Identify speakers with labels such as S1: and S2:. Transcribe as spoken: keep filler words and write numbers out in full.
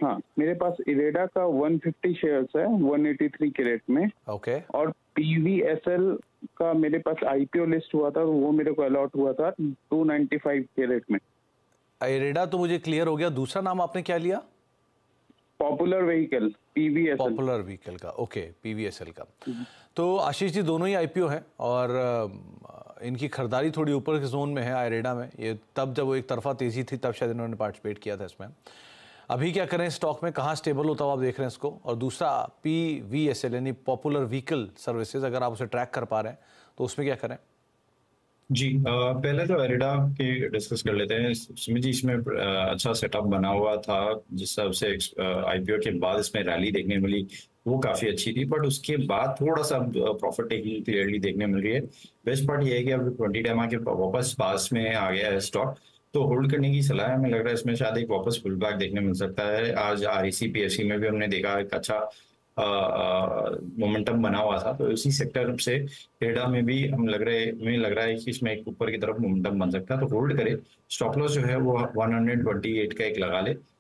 S1: हाँ, मेरे पास इरेडा का एक सौ पचास शेयर्स है एक सौ तिरासी कैरेट में।
S2: ओके।
S1: और पीवीएसएल का मेरे पास आईपीओ लिस्ट हुआ था, वो मेरे को अलॉट हुआ था दो सौ पचानवे कैरेट में।
S2: इरेडा तो मुझे क्लियर हो गया, दूसरा नाम आपने क्या लिया?
S1: Popular vehicle, PVSL.
S2: Popular vehicle का, ओके, पीवीएसएल का। तो आशीष जी, दोनों ही आईपीओ हैं और अ, इनकी खरीदारी थोड़ी ऊपर के जोन में है आयरेडा में। ये तब जब वो एक तरफा तेजी थी तब शायद इन्होंने पार्टिसिपेट किया था इसमें। अभी क्या करें स्टॉक में, कहाँ स्टेबल होता हो आप देख रहे हैं इसको? और दूसरा पीवीएसएल यानी पॉपुलर व्हीकल सर्विसेज, अगर आप उसे ट्रैक कर पा रहे हैं तो उसमें क्या करें?
S3: जी, अ, पहले तो एरिडा की डिस्कस कर लेते हैं। सुमित जी, इसमें अ, अच्छा सेटअप बना हुआ था, जिस हिसाब से आईपीओ के बाद इसमें रैली देखने मिली वो काफी अच्छी थी, बट उसके बाद थोड़ा सा प्रॉफिट टेकिंग क्लियरली देखने मिल रही है। बेस्ट पार्ट ये है कि अब ट्वेंटी डेमा के वापस पास में आ गया है स्टॉक, तो होल्ड करने की सलाह है। हमें लग रहा है इसमें शायद एक वापस पुल बैक देखने मिल सकता है। आज आरईसी पीएससी में भी हमने देखा एक अच्छा मोमेंटम बना हुआ था, तो इसी सेक्टर से टेडा में भी हम लग रहे हमें लग रहा है कि इसमें एक ऊपर की तरफ मोमेंटम बन सकता है, तो होल्ड करें। स्टॉप लॉस जो है वो एक सौ अट्ठाईस का एक लगा ले।